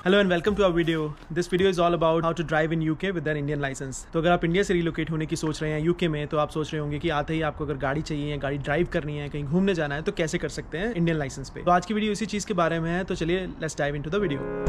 Hello and welcome to our video. This video is all about how to drive in UK with an Indian licence. तो अगर आप India से relocate होने की सोच रहे हैं यूके में, तो आप सोच रहे होंगे कि आते ही आपको अगर गाड़ी चाहिए या गाड़ी ड्राइव करनी है, कहीं घूमने जाना है, तो कैसे कर सकते हैं इंडियन लाइसेंस पे। तो आज की वीडियो इसी चीज़ के बारे में है, तो चलिए let's dive into the video.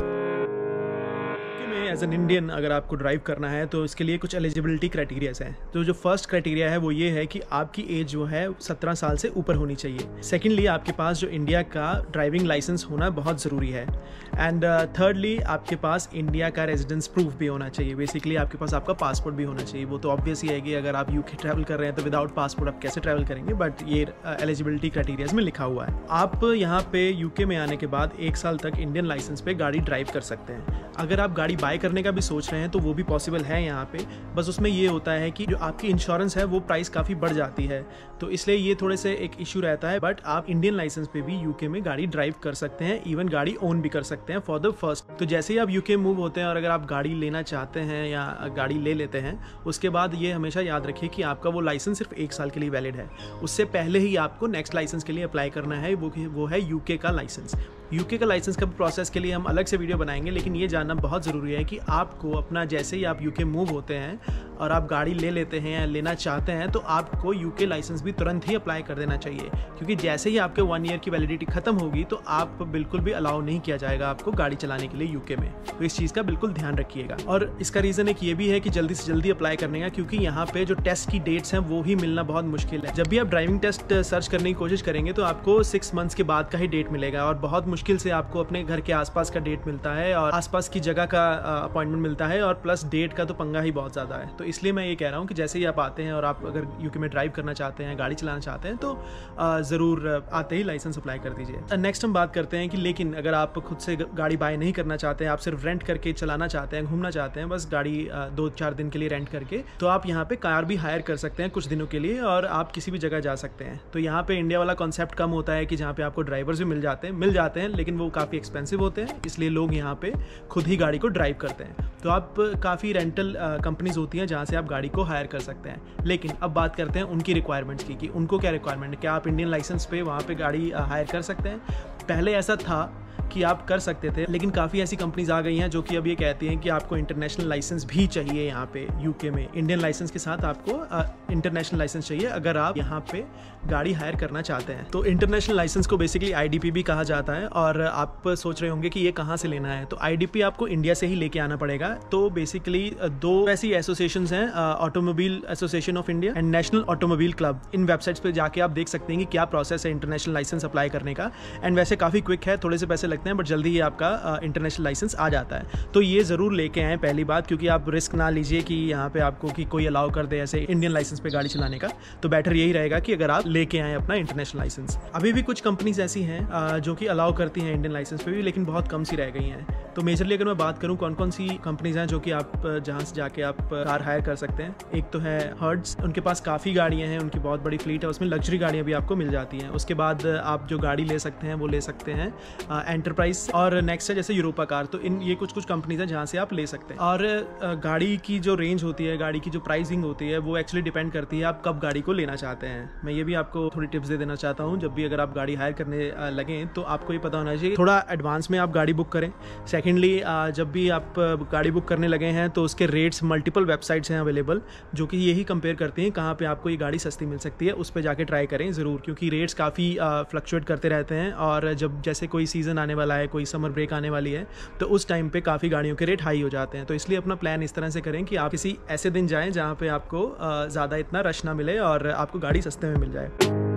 As an Indian अगर आपको ड्राइव करना है तो इसके लिए कुछ एलिजिबिलिटी क्राइटेरियाज हैं। तो जो फर्स्ट क्राइटेरिया है वो ये है कि आपकी एज जो है 17 साल से ऊपर होनी चाहिए। सेकेंडली, आपके पास जो इंडिया का ड्राइविंग लाइसेंस होना बहुत ज़रूरी है। एंड थर्डली, आपके पास इंडिया का रेजिडेंस प्रूफ भी होना चाहिए। बेसिकली आपके पास आपका पासपोर्ट भी होना चाहिए। वो तो ऑब्वियस ही है कि अगर आप यूके ट्रैवल कर रहे हैं तो विदाउट पासपोर्ट आप कैसे ट्रैवल करेंगे, बट ये एलिजिबिलिटी क्राइटेरियाज में लिखा हुआ है। आप यहाँ पे यूके में आने के बाद 1 साल तक इंडियन लाइसेंस पे गाड़ी ड्राइव कर सकते हैं। अगर आप गाड़ी बाय करने का भी सोच रहे हैं तो वो भी पॉसिबल है यहाँ पे। बस उसमें ये होता है कि जो आपकी इंश्योरेंस है वो प्राइस काफ़ी बढ़ जाती है, तो इसलिए ये थोड़े से एक इशू रहता है। बट आप इंडियन लाइसेंस पे भी यूके में गाड़ी ड्राइव कर सकते हैं, इवन गाड़ी ओन भी कर सकते हैं फॉर द फर्स्ट। तो जैसे ही आप यूके मूव होते हैं और अगर आप गाड़ी लेना चाहते हैं या गाड़ी ले लेते हैं, उसके बाद ये हमेशा याद रखिए कि आपका वो लाइसेंस सिर्फ 1 साल के लिए वैलिड है। उससे पहले ही आपको नेक्स्ट लाइसेंस के लिए अप्लाई करना है, वो है यूके का लाइसेंस। यूके का लाइसेंस का प्रोसेस के लिए हम अलग से वीडियो बनाएंगे, लेकिन ये जानना बहुत ज़रूरी है कि आपको अपना जैसे ही आप यूके मूव होते हैं और आप गाड़ी ले लेते हैं या लेना चाहते हैं, तो आपको यूके लाइसेंस भी तुरंत ही अप्लाई कर देना चाहिए, क्योंकि जैसे ही आपके 1 ईयर की वैलिडिटी खत्म होगी तो आप बिल्कुल भी अलाउ नहीं किया जाएगा आपको गाड़ी चलाने के लिए यूके में। तो इस चीज़ का बिल्कुल ध्यान रखिएगा। और इसका रीज़न एक ये भी है कि जल्दी से जल्दी अप्लाई करने का, क्योंकि यहाँ पे जो टेस्ट की डेट्स हैं वो ही मिलना बहुत मुश्किल है। जब भी आप ड्राइविंग टेस्ट सर्च करने की कोशिश करेंगे तो आपको 6 मंथ्स के बाद का ही डेट मिलेगा, और बहुत मुश्किल से आपको अपने घर के आसपास का डेट मिलता है और आसपास की जगह का अपॉइंटमेंट मिलता है, और प्लस डेट का तो पंगा ही बहुत ज़्यादा है। तो इसलिए मैं ये कह रहा हूँ कि जैसे ही आप आते हैं और आप अगर यूके में ड्राइव करना चाहते हैं, गाड़ी चलाना चाहते हैं, तो ज़रूर आते ही लाइसेंस अप्लाई कर दीजिए। नेक्स्ट हम बात करते हैं कि लेकिन अगर आप खुद से गाड़ी बाय नहीं करना चाहते हैं, आप सिर्फ रेंट करके चलाना चाहते हैं, घूमना चाहते हैं, बस गाड़ी 2-4 दिन के लिए रेंट करके, तो आप यहाँ पे कार भी हायर कर सकते हैं कुछ दिनों के लिए, और आप किसी भी जगह जा सकते हैं। तो यहाँ पे इंडिया वाला कॉन्सेप्ट कम होता है कि जहाँ पे आपको ड्राइवर्स भी मिल जाते हैं, लेकिन वो काफ़ी एक्सपेंसिव होते हैं, इसलिए लोग यहाँ पे खुद ही गाड़ी को ड्राइव करते हैं। तो आप काफ़ी रेंटल कंपनीज होती हैं जहाँ से आप गाड़ी को हायर कर सकते हैं। लेकिन अब बात करते हैं उनकी रिक्वायरमेंट्स की, कि उनको क्या रिक्वायरमेंट है। क्या आप इंडियन लाइसेंस पे वहाँ पे गाड़ी हायर कर सकते हैं? पहले ऐसा था कि आप कर सकते थे, लेकिन काफ़ी ऐसी कंपनीज आ गई हैं जो कि अब ये कहती हैं कि आपको इंटरनेशनल लाइसेंस भी चाहिए। यहाँ पे यूके में इंडियन लाइसेंस के साथ आपको इंटरनेशनल लाइसेंस चाहिए अगर आप यहाँ पे गाड़ी हायर करना चाहते हैं। तो इंटरनेशनल लाइसेंस को बेसिकली IDP भी कहा जाता है। और आप सोच रहे होंगे कि ये कहाँ से लेना है, तो IDP आपको इंडिया से ही लेके आना पड़ेगा। तो बेसिकली 2 ऐसी एसोसिएशंस हैं, automobile association of India and national automobile club. इन वेबसाइट्स पे जाके आप देख सकते हैं कि क्या प्रोसेस है इंटरनेशनल लाइसेंस अप्लाई करने का। एंड वैसे काफ़ी क्विक है, थोड़े से पैसे लगते हैं, बट जल्दी ही आपका इंटरनेशनल लाइसेंस आ जाता है। तो ये ज़रूर लेके आएँ पहली बात, क्योंकि आप रिस्क ना लीजिए कि यहाँ पे आपको कि कोई अलाउ कर दे ऐसे इंडियन लाइसेंस पे गाड़ी चलाने का। तो बेटर यही रहेगा कि अगर आप लेके आएँ अपना इंटरनेशनल लाइसेंस। अभी भी कुछ कंपनीज ऐसी हैं जो कि अलाउ करती हैं इंडियन लाइसेंस पे भी, लेकिन बहुत कम सी रह गई हैं। तो मेजरली अगर मैं बात करूँ कौन कौन सी कंपनीज हैं जो कि आप जहाँ से जाके आप कार हायर कर सकते हैं, एक तो है हर्ट्ज। उनके पास काफ़ी गाड़ियाँ हैं, उनकी बहुत बड़ी फ्लीट है, उसमें लग्जरी गाड़ियाँ भी आपको मिल जाती हैं। उसके बाद आप जो गाड़ी ले सकते हैं वो ले सकते हैं एंटरप्राइज, और नेक्स्ट है जैसे यूरोपा कार। तो ये कुछ कंपनीज हैं जहाँ से आप ले सकते हैं। और गाड़ी की जो रेंज होती है, गाड़ी की जो प्राइसिंग होती है, वो एक्चुअली डिपेंड करती है आप कब गाड़ी को लेना चाहते हैं। मैं ये भी आपको थोड़ी टिप्स दे देना चाहता हूँ। जब भी अगर आप गाड़ी हायर करने लगें तो आपको ये पता होना चाहिए थोड़ा एडवांस में आप गाड़ी बुक करें। सेकेंडली, जब भी आप गाड़ी बुक करने लगे हैं तो उसके रेट्स मल्टीपल वेबसाइट्स हैं अवेलेबल, जो कि यही कंपेयर करती हैं कहाँ पे आपको ये गाड़ी सस्ती मिल सकती है। उस पर जाके ट्राई करें ज़रूर, क्योंकि रेट्स काफ़ी फ्लक्चुएट करते रहते हैं। और जब जैसे कोई सीज़न आने वाला है, कोई समर ब्रेक आने वाली है, तो उस टाइम पे काफ़ी गाड़ियों के रेट हाई हो जाते हैं। तो इसलिए अपना प्लान इस तरह से करें कि आप किसी ऐसे दिन जाएं जहाँ पे आपको ज़्यादा इतना रश ना मिले और आपको गाड़ी सस्ते में मिल जाए।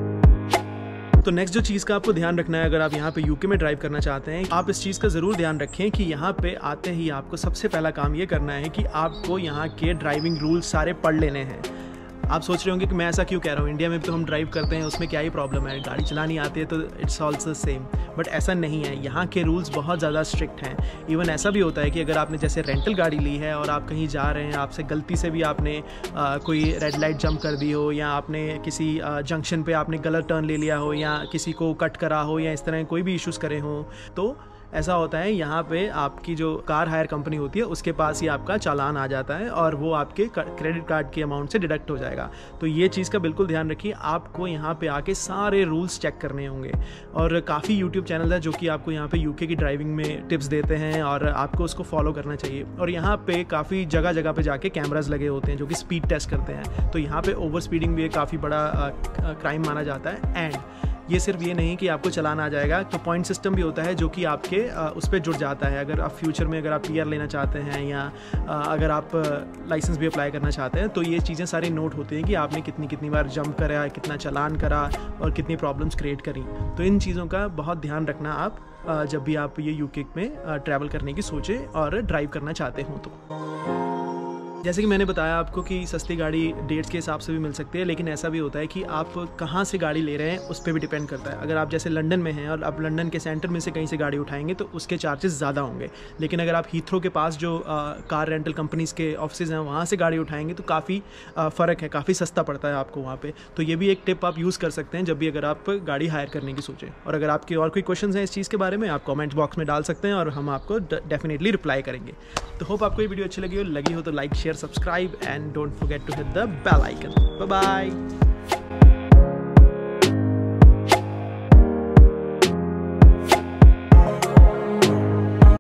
तो नेक्स्ट जो चीज़ का आपको ध्यान रखना है, अगर आप यहाँ पे यूके में ड्राइव करना चाहते हैं, आप इस चीज़ का ज़रूर ध्यान रखें कि यहाँ पे आते ही आपको सबसे पहला काम ये करना है कि आपको यहाँ के ड्राइविंग रूल्स सारे पढ़ लेने हैं। आप सोच रहे होंगे कि मैं ऐसा क्यों कह रहा हूँ, इंडिया में तो हम ड्राइव करते हैं, उसमें क्या ही प्रॉब्लम है, गाड़ी चलानी आती है तो इट्स ऑल्सो सेम। बट ऐसा नहीं है, यहाँ के रूल्स बहुत ज़्यादा स्ट्रिक्ट हैं। इवन ऐसा भी होता है कि अगर आपने जैसे रेंटल गाड़ी ली है और आप कहीं जा रहे हैं, आपसे गलती से भी आपने कोई रेड लाइट जंप कर दी हो, या आपने किसी जंक्शन पे आपने गलत टर्न ले लिया हो, या किसी को कट करा हो, या इस तरह कोई भी इश्यूज़ करे हों, तो ऐसा होता है यहाँ पे आपकी जो कार हायर कंपनी होती है उसके पास ही आपका चालान आ जाता है और वो आपके क्रेडिट कार्ड के अमाउंट से डिडक्ट हो जाएगा। तो ये चीज़ का बिल्कुल ध्यान रखिए, आपको यहाँ पे आके सारे रूल्स चेक करने होंगे। और काफ़ी यूट्यूब चैनल है जो कि आपको यहाँ पे यूके की ड्राइविंग में टिप्स देते हैं और आपको उसको फॉलो करना चाहिए। और यहाँ पे काफ़ी जगह जगह पे जाके कैमराज लगे होते हैं जो कि स्पीड टेस्ट करते हैं। तो यहाँ पे ओवर स्पीडिंग भी एक काफ़ी बड़ा क्राइम माना जाता है। एंड ये सिर्फ ये नहीं कि आपको चलाना आ जाएगा, तो पॉइंट सिस्टम भी होता है जो कि आपके उस पर जुड़ जाता है। अगर आप फ्यूचर में अगर आप PR लेना चाहते हैं या अगर आप लाइसेंस भी अप्लाई करना चाहते हैं तो ये चीज़ें सारी नोट होती हैं कि आपने कितनी बार जंप करा, कितना चालान करा और कितनी प्रॉब्लम्स क्रिएट करी। तो इन चीज़ों का बहुत ध्यान रखना आप जब भी आप ये यूके में ट्रैवल करने की सोचें और ड्राइव करना चाहते हों। तो जैसे कि मैंने बताया आपको कि सस्ती गाड़ी डेट्स के हिसाब से भी मिल सकती है, लेकिन ऐसा भी होता है कि आप कहाँ से गाड़ी ले रहे हैं उस पर भी डिपेंड करता है। अगर आप जैसे लंदन में हैं और आप लंदन के सेंटर में से कहीं से गाड़ी उठाएंगे तो उसके चार्जेस ज़्यादा होंगे। लेकिन अगर आप हीथ्रो के पास जो कार रेंटल कंपनीज़ के ऑफिस हैं वहाँ से गाड़ी उठाएंगे तो काफ़ी फ़र्क है, काफ़ी सस्ता पड़ता है आपको वहाँ पर। तो ये भी एक टिप आप यूज़ कर सकते हैं जब भी अगर आप गाड़ी हायर करने की सोचें। और अगर आपके और कोई क्वेश्चन हैं इस चीज़ के बारे में आप कॉमेंट बॉक्स में डाल सकते हैं और हम आपको डेफिनेटली रिप्लाई करेंगे। तो होप आपको ये वीडियो अच्छी लगी हो तो like share subscribe and don't forget to hit the bell icon. Bye bye.